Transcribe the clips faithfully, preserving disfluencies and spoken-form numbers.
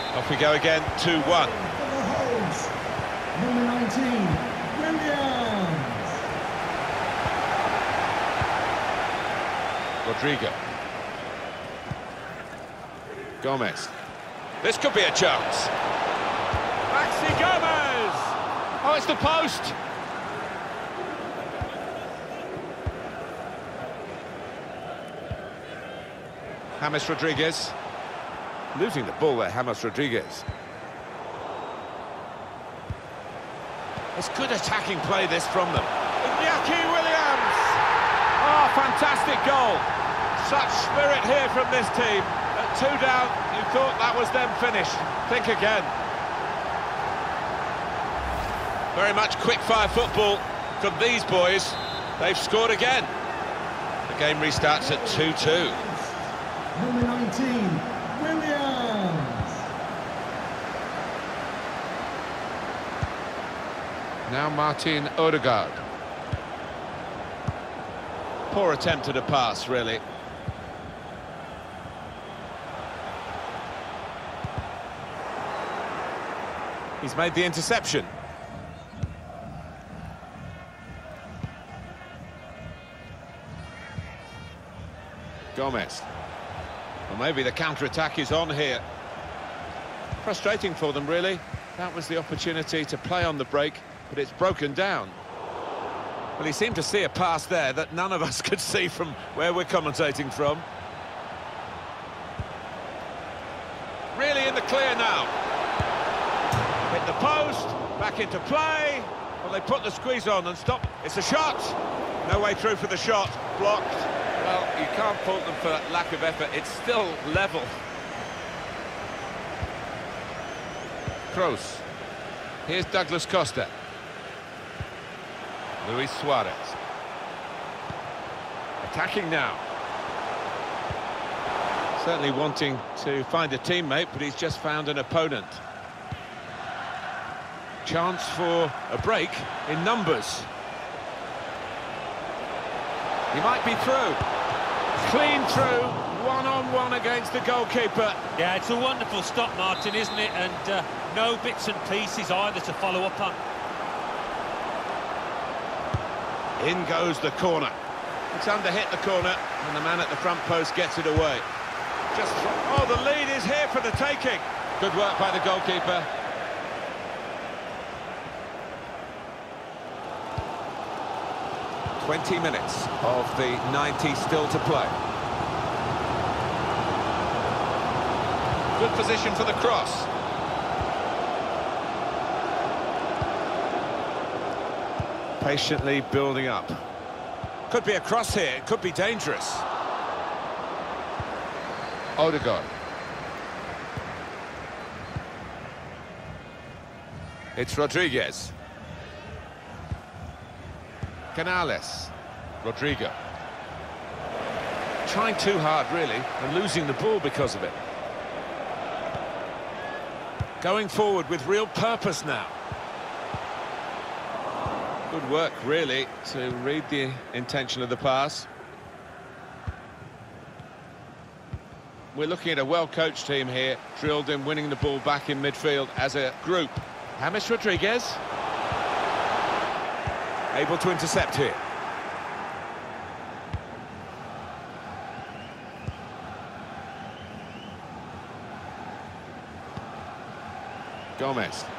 Off we go again, two one. For the holds, number nineteen, Williams. Rodrigo. Gomez. This could be a chance. Maxi Gomez! Oh, it's the post! James Rodriguez. Losing the ball there, James Rodriguez. It's good attacking play, this, from them. Iñaki Williams! Oh, fantastic goal. Such spirit here from this team. At two down, you thought that was them finished. Think again. Very much quick-fire football from these boys. They've scored again. The game restarts at two two. Number nineteen, Williams. Now Martin Odegaard. Poor attempt at a pass, really. He's made the interception. Gomez. Well, maybe the counter-attack is on here. Frustrating for them, really. That was the opportunity to play on the break, but it's broken down. Well, he seemed to see a pass there that none of us could see from where we're commentating from. Really in the clear now. Hit the post, back into play. Well, they put the squeeze on and stop. It's a shot. No way through for the shot. Blocked. Well, you can't fault them for lack of effort. It's still level. Kroos. Here's Douglas Costa. Luis Suarez. Attacking now. Certainly wanting to find a teammate, but he's just found an opponent. Chance for a break in numbers. He might be through. Clean through, one-on-one against the goalkeeper. Yeah, it's a wonderful stop, Martin, isn't it? And uh, no bits and pieces either to follow up on. In goes the corner. It's under-hit the corner, and the man at the front post gets it away. Just, oh, the lead is here for the taking. Good work by the goalkeeper. twenty minutes of the ninety still to play. Good position for the cross. Patiently building up. Could be a cross here, it could be dangerous. Odegaard. It's Rodriguez. Canales. Rodrigo. Trying too hard, really, and losing the ball because of it. Going forward with real purpose now. Good work, really, to read the intention of the pass. We're looking at a well-coached team here, drilled in winning the ball back in midfield as a group. James Rodriguez. Able to intercept here. Gomez.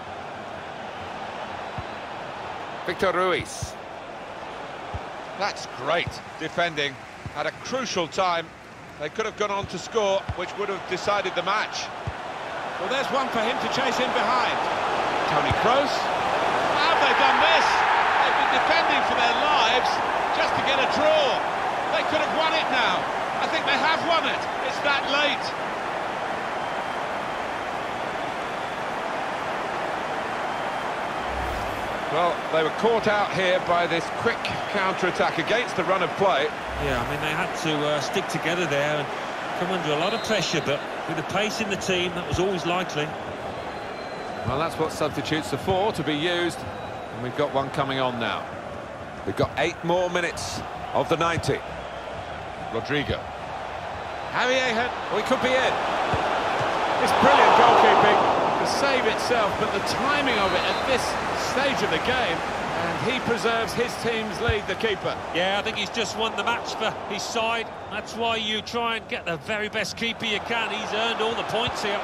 Victor Ruiz. That's great defending at a crucial time. They could have gone on to score, which would have decided the match. Well, there's one for him to chase in behind. Toni Kroos. How have they done this? They've been defending for their lives just to get a draw. They could have won it now. I think they have won it. It's that late. Well, they were caught out here by this quick counter-attack against the run of play. Yeah, I mean, they had to uh, stick together there and come under a lot of pressure, but with the pace in the team, that was always likely. Well, that's what substitutes are for, to be used, and we've got one coming on now. We've got eight more minutes of the ninety. Rodrigo. Javier, oh, he could be in. It's brilliant goalkeeping. save itself, but the timing of it at this stage of the game, and he preserves his team's lead, the keeper. Yeah, I think he's just won the match for his side. That's why you try and get the very best keeper you can. He's earned all the points here.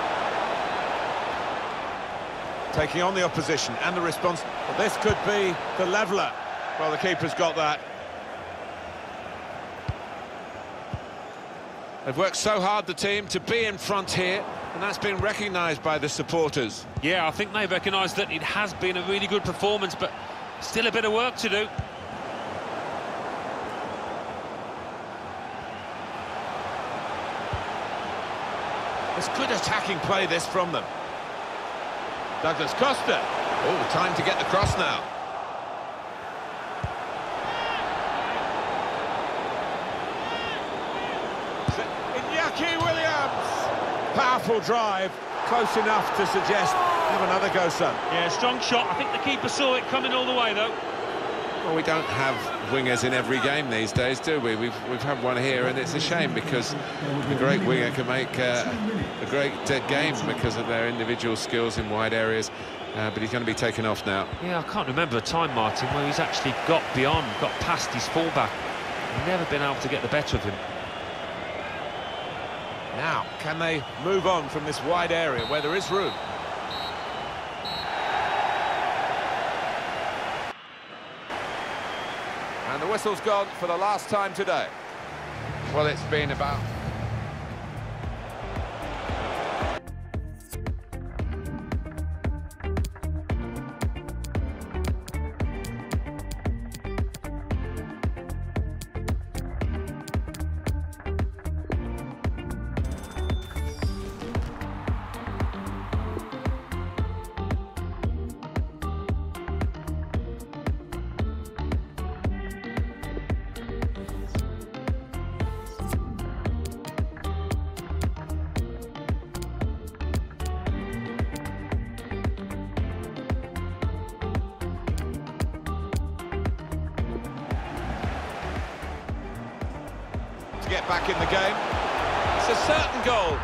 Taking on the opposition and the response. Well, this could be the leveller. Well, the keeper's got that. They've worked so hard, the team, to be in front here, and that's been recognised by the supporters. Yeah, I think they recognise that it has been a really good performance, but still a bit of work to do. It's good attacking play, this, from them. Douglas Costa. Oh, time to get the cross now. Iñaki Williams. Powerful drive, close enough to suggest have another go, son. Yeah, strong shot. I think the keeper saw it coming all the way, though. Well, we don't have wingers in every game these days, do we? We've we've had one here, and it's a shame because the great winger can make uh, a great uh, game because of their individual skills in wide areas. Uh, but he's going to be taken off now. Yeah, I can't remember a time, Martin, where he's actually got beyond, got past his fullback. Never been able to get the better of him. Now, can they move on from this wide area where there is room? And the whistle's gone for the last time today. Well, it's been about... to get back in the game. It's a certain goal.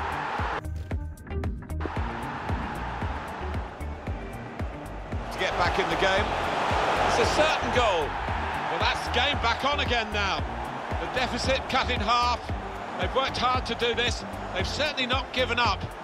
To get back in the game. It's a certain goal. Well, that's game back on again now. The deficit cut in half. They've worked hard to do this. They've certainly not given up.